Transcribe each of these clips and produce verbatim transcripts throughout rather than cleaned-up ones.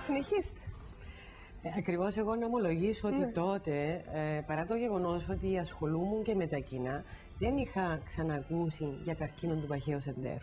συνεχίσετε. Ε, ακριβώς εγώ να ομολογήσω ότι ναι. τότε, ε, παρά το γεγονός ότι ασχολούμουν και με τα κοινά, δεν είχα ξανακούσει για καρκίνο του παχαίου εντερού.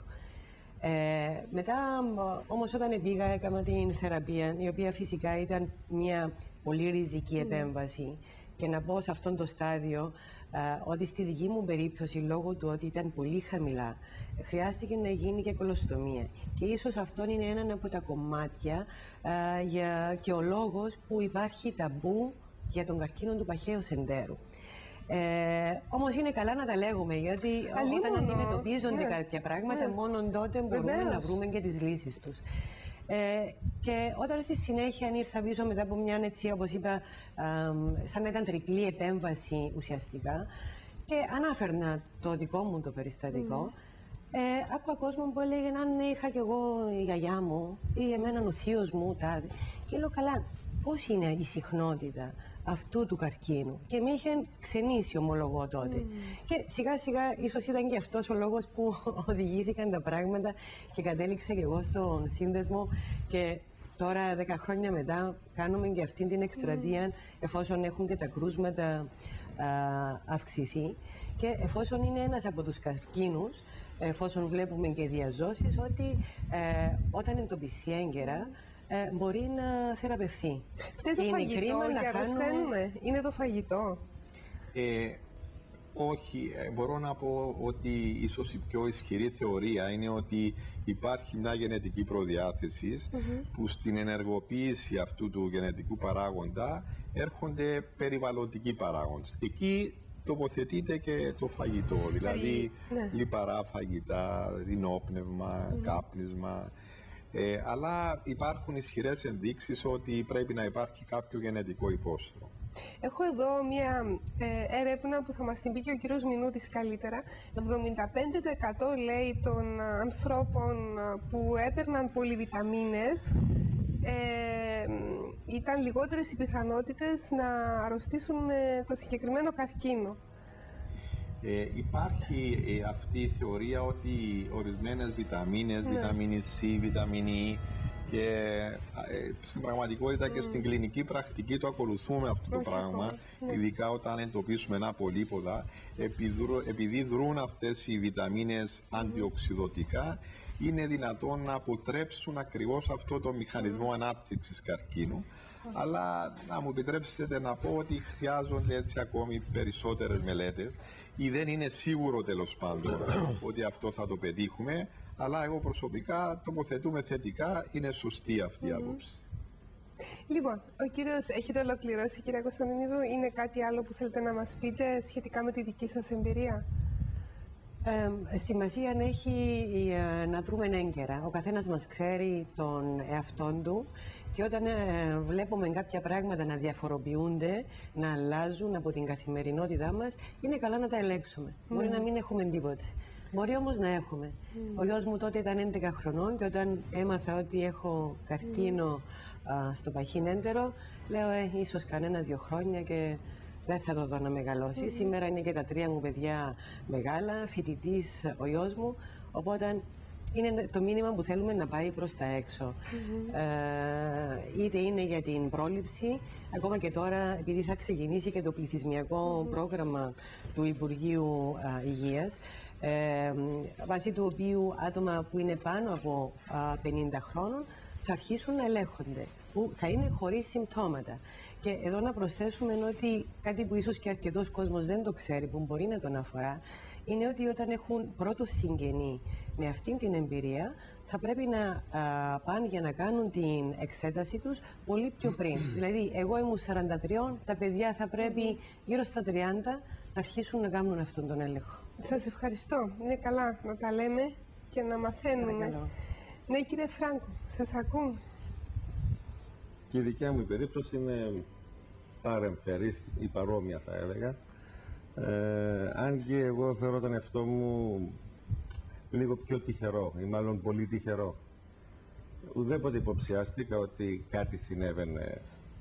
Ε, μετά όμως όταν πήγα έκανα την θεραπεία, η οποία φυσικά ήταν μια πολύ ριζική επέμβαση, και να πω σε αυτό το στάδιο ε, ότι στη δική μου περίπτωση, λόγω του ότι ήταν πολύ χαμηλά, χρειάστηκε να γίνει και κολοστομία. Και ίσως αυτό είναι ένα από τα κομμάτια ε, για, και ο λόγος που υπάρχει ταμπού για τον καρκίνο του παχαίου εντερού. Ε, όμως είναι καλά να τα λέγουμε, γιατί Αλλήμωνο. όταν αντιμετωπίζονται ναι. κάποια πράγματα, ναι. μόνο τότε μπορούμε Βεβαίως. να βρούμε και τις λύσεις τους. Ε, και όταν στη συνέχεια ήρθα πίσω μετά από μια, έτσι όπως είπα, α, σαν να ήταν τριπλή επέμβαση ουσιαστικά, και ανάφερνα το δικό μου το περιστατικό, mm. ε, άκουγα κόσμο που έλεγε αν είχα κι εγώ η γιαγιά μου ή εμένα ο θείος μου τάδε. Και λέω καλά, πώς είναι η συχνότητα αυτού του καρκίνου? Και με είχε ξενήσει, ομολογώ τότε. Mm. Και σιγά σιγά ίσως ήταν και αυτός ο λόγος που οδηγήθηκαν τα πράγματα και κατέληξα και εγώ στον σύνδεσμο, και τώρα δέκα χρόνια μετά κάνουμε και αυτή την εκστρατεία, mm. εφόσον έχουν και τα κρούσματα α, αυξηθεί, και εφόσον είναι ένας από τους καρκίνους, εφόσον βλέπουμε και διαζώσεις, ότι ε, όταν εντοπιστεί έγκαιρα Ε, μπορεί να θεραπευθεί. Φταίει το είναι φαγητό κρίμα να κάνουμε... Είναι το φαγητό. Ε, όχι, ε, μπορώ να πω ότι ίσως η πιο ισχυρή θεωρία είναι ότι υπάρχει μια γενετική προδιάθεση mm-hmm. που στην ενεργοποίηση αυτού του γενετικού παράγοντα έρχονται περιβαλλοντικοί παράγοντες. Εκεί τοποθετείται και το φαγητό, δηλαδή ναι. λιπαρά φαγητά, ρινόπνευμα, mm-hmm. κάπνισμα. Ε, αλλά υπάρχουν ισχυρές ενδείξεις ότι πρέπει να υπάρχει κάποιο γενετικό υπόστρο. Έχω εδώ μια ε, έρευνα που θα μας την πει και ο κύριος Μινούτης καλύτερα. εβδομήντα πέντε τοις εκατό λέει των ανθρώπων που έπαιρναν πολυβιταμίνες ε, ήταν λιγότερες οι πιθανότητες να αρρωστήσουν με το συγκεκριμένο καρκίνο. Ε, υπάρχει ε, αυτή η θεωρία ότι ορισμένες βιταμίνες, ναι. βιταμίνη C, βιταμίνη E, και ε, στην πραγματικότητα mm. και στην κλινική πρακτική το ακολουθούμε αυτό το πράγμα, mm. ειδικά όταν εντοπίσουμε ένα πολύποδα, επειδή δρούν αυτές οι βιταμίνες mm. αντιοξυδωτικά, είναι δυνατόν να αποτρέψουν ακριβώς αυτό το μηχανισμό mm. ανάπτυξης καρκίνου. Mm. Αλλά να μου επιτρέψετε να πω ότι χρειάζονται έτσι ακόμη περισσότερες μελέτες, ή δεν είναι σίγουρο τέλος πάντων ότι αυτό θα το πετύχουμε, αλλά εγώ προσωπικά τοποθετούμε θετικά, είναι σωστή αυτή η mm-hmm. άποψη. Λοιπόν, ο κύριος, έχετε ολοκληρώσει κύριε Κωνσταντινίδου, είναι κάτι άλλο που θέλετε να μας πείτε σχετικά με τη δική σας εμπειρία? Ε, σημασία έχει ε, να δρούμε έγκαιρα. Ο καθένας μας ξέρει τον εαυτόν του, και όταν ε, βλέπουμε κάποια πράγματα να διαφοροποιούνται, να αλλάζουν από την καθημερινότητά μας, είναι καλά να τα ελέγξουμε. Mm. Μπορεί να μην έχουμε τίποτε. Μπορεί όμως να έχουμε. Mm. Ο γιος μου τότε ήταν έντεκα χρονών, και όταν έμαθα ότι έχω καρκίνο mm. α, στο παχύ έντερο, λέω ε, ίσως κανένα δύο χρόνια και δεν θα το δω να μεγαλώσει. Mm-hmm. Σήμερα είναι και τα τρία μου παιδιά μεγάλα, φοιτητής ο γιος μου, οπότε είναι το μήνυμα που θέλουμε να πάει προς τα έξω. Mm-hmm. ε, είτε είναι για την πρόληψη, ακόμα και τώρα επειδή θα ξεκινήσει και το πληθυσμιακό mm-hmm. πρόγραμμα του Υπουργείου α, Υγείας, ε, βάσει του οποίου άτομα που είναι πάνω από α, πενήντα χρόνων θα αρχίσουν να ελέγχονται, που θα είναι χωρίς συμπτώματα. Και εδώ να προσθέσουμε ότι κάτι που ίσως και αρκετός κόσμος δεν το ξέρει, που μπορεί να τον αφορά, είναι ότι όταν έχουν πρώτο συγγενή με αυτήν την εμπειρία, θα πρέπει να α, πάνε για να κάνουν την εξέταση τους πολύ πιο πριν. Δηλαδή, εγώ ήμουν σαράντα τρία, τα παιδιά θα πρέπει γύρω στα τριάντα να αρχίσουν να κάνουν αυτόν τον έλεγχο. Σας ευχαριστώ. Είναι καλά να τα λέμε και να μαθαίνουμε. Παρακαλώ. Ναι, κύριε Φράγκο, σας ακούν. Και η δικιά μου περίπτωση είναι παρεμφερής ή παρόμοια, θα έλεγα. Ε, αν και εγώ θεωρώ τον εαυτό μου λίγο πιο τυχερό, ή μάλλον πολύ τυχερό. Ουδέποτε υποψιάστηκα ότι κάτι συνέβαινε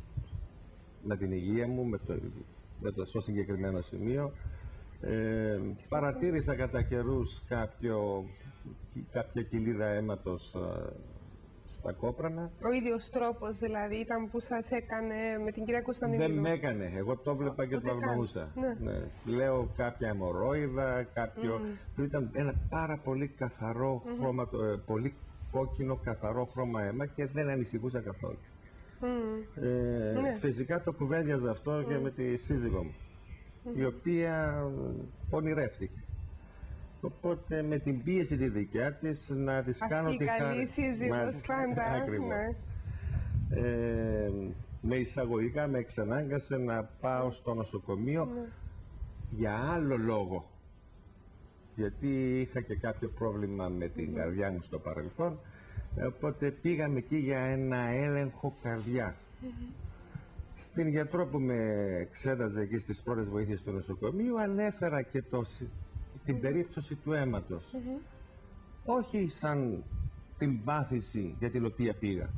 με την υγεία μου, με το, με το στο συγκεκριμένο σημείο. Ε, παρατήρησα κατά καιρούς κάποιο, κάποια κοιλίδα αίματος στα Κόπρανα. Ο ίδιος τρόπος δηλαδή ήταν που σας έκανε με την κυρία Κωνσταντινίδου. Δεν με έκανε. Εγώ το βλέπα και Ούτε το καν. αγνοούσα. Ναι. Ναι. Λέω κάποια αιμορρόιδα, κάποιο. Mm. Ήταν ένα πάρα πολύ καθαρό mm-hmm. χρώμα, ε, πολύ κόκκινο καθαρό χρώμα αίμα και δεν ανησυχούσα καθόλου. Mm. Ε, ναι. Φυσικά το κουβέντιαζα αυτό mm. και με τη σύζυγό μου, mm. η οποία πονηρεύτηκε. Οπότε με την πίεση τη δικιά της να της αυτή κάνω τη χάρη. Αυτή η καλή σύζυγος πάντα. Ακριβώς. Ναι. Ε, με εισαγωγικά με εξανάγκασε να πάω στο νοσοκομείο ναι. για άλλο λόγο. Γιατί είχα και κάποιο πρόβλημα με την mm. καρδιά μου στο παρελθόν. Οπότε πήγαμε εκεί για ένα έλεγχο καρδιάς. Mm-hmm. Στην γιατρό που με εξέταζε εκεί στις πρώτες βοήθειες του νοσοκομείου ανέφερα και το, την mm-hmm. περίπτωση του αίματος. Mm-hmm. Όχι σαν την πάθηση για την οποία πήγα.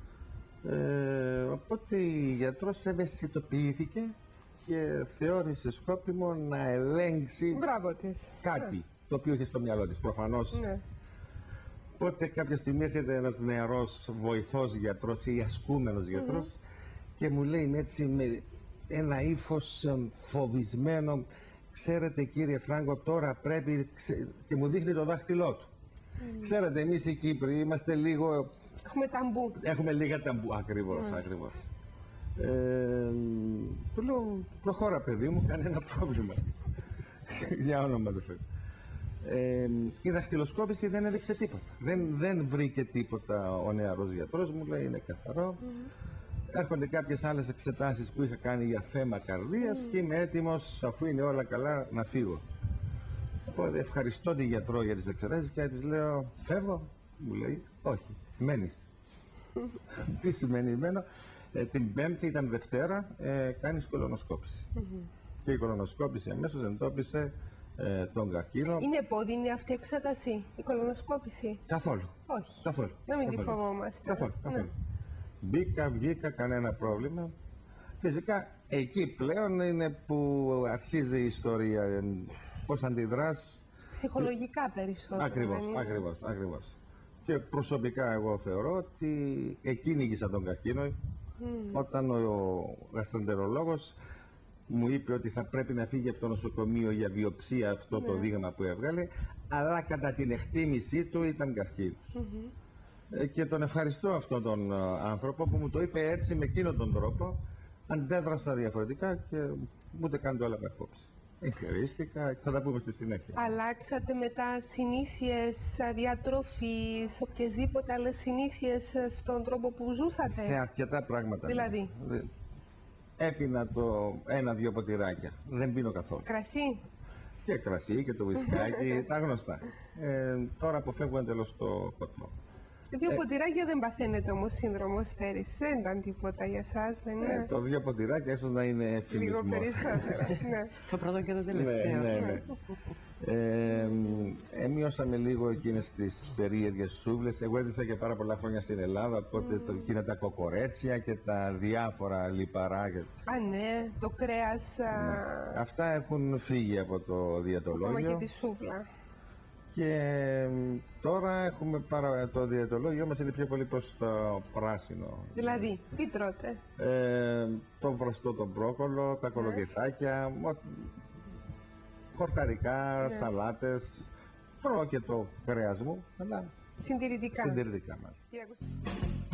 Ε, οπότε η γιατρός ευαισθητοποιήθηκε και θεώρησε σκόπιμο να ελέγξει Μπράβο της. κάτι ναι. το οποίο είχε στο μυαλό της προφανώς. Ναι. Οπότε κάποια στιγμή έρχεται ένας νεαρός βοηθός γιατρός ή ασκούμενος γιατρός mm-hmm. και μου λέει έτσι με ένα ύφος φοβισμένο, ξέρετε κύριε Φράγκο, τώρα πρέπει, και μου δείχνει το δάχτυλό του. Mm. Ξέρετε, εμείς οι Κύπροι είμαστε λίγο... Έχουμε ταμπού. Έχουμε λίγα ταμπού, ακριβώς, mm. ακριβώς. Ε, του λέω, προχώρα παιδί μου, κανένα πρόβλημα. Για όνομα του Θεού. Ε, η δαχτυλοσκόπηση δεν έδειξε τίποτα. Δεν, δεν βρήκε τίποτα ο νεαρός γιατρός, μου λέει είναι καθαρό. Mm. Έρχονται κάποιες άλλες εξετάσεις που είχα κάνει για θέμα καρδίας mm. και είμαι έτοιμος, αφού είναι όλα καλά, να φύγω. Οπότε ευχαριστώ την γιατρό για τις εξετάσεις και της λέω φεύγω, μου λέει όχι, μένεις. Τι σημαίνει μένω? Ε, την Πέμπτη ήταν Δευτέρα, ε, κάνεις κολονοσκόπηση. Mm-hmm. Και η κολονοσκόπηση αμέσως εντόπισε ε, τον καρκίνο. Είναι επώδυνη αυτή η εξέταση, η κολονοσκόπηση? Καθόλου. Όχι. Καθόλου. Να μην καθόλου. τη φοβόμαστε. Καθόλου. καθόλου. Ναι. Μπήκα, βγήκα, κανένα πρόβλημα. Φυσικά εκεί πλέον είναι που αρχίζει η ιστορία. Πώς αντιδράς. Ψυχολογικά περισσότερο. Ακριβώς, είναι. ακριβώς, ακριβώς. Και προσωπικά εγώ θεωρώ ότι εκεί νίκησα τον καρκίνο mm. όταν ο γαστρεντερολόγος μου είπε ότι θα πρέπει να φύγει από το νοσοκομείο για βιοψία αυτό mm. το δείγμα που έβγαλε, αλλά κατά την εκτίμησή του ήταν καρκίνος. Mm-hmm. ε, και τον ευχαριστώ αυτόν τον uh, άνθρωπο που μου το είπε έτσι με εκείνον τον τρόπο. Αντέδρασα διαφορετικά και ούτε καν το έλαβα υπόψη. Ευχαρίστηκα και θα τα πούμε στη συνέχεια. Αλλάξατε μετά συνήθειες διατροφής, οποιασδήποτε άλλες συνήθειες στον τρόπο που ζούσατε? Σε αρκετά πράγματα. Δηλαδή? Ναι. Έπινα το ένα-δυο ποτηράκια. Δεν πίνω καθόλου. Κρασί? Και κρασί και το βυσκάκι, τα γνωστά. Ε, τώρα αποφεύγω εντελώς το ποτό. Δύο ε, ποτηράκια δεν παθαίνετε όμως σύνδρομο στέρησης, δεν ήταν τίποτα για σας, δεν είναι? Ε, το δύο ποτηράκια ίσως να είναι εφημισμός. Λίγο περισσότερο, ναι. Το πρώτο και το τελευταίο. Ναι, ναι, ναι. ε, έμειωσαμε λίγο εκείνες τις περίεργες σούβλες. Εγώ έζησα και πάρα πολλά χρόνια στην Ελλάδα, οπότε mm. το, εκείνα τα κοκορέτσια και τα διάφορα λιπαρά. Α, ναι, το κρέας. Ναι. Αυτά έχουν φύγει από το διαιτολόγιο. Ακόμα και τη σούβλα. Και τώρα έχουμε πάρα... το διαιτολόγιο μας είναι πιο πολύ προς το πράσινο. Δηλαδή, τι τρώτε? Ε, το βραστό, το μπρόκολο, τα κολοκυθάκια, ναι. χορταρικά, ναι. σαλάτες. Τρώω και το κρέας μου, αλλά συντηρητικά. Συντηρητικά μας.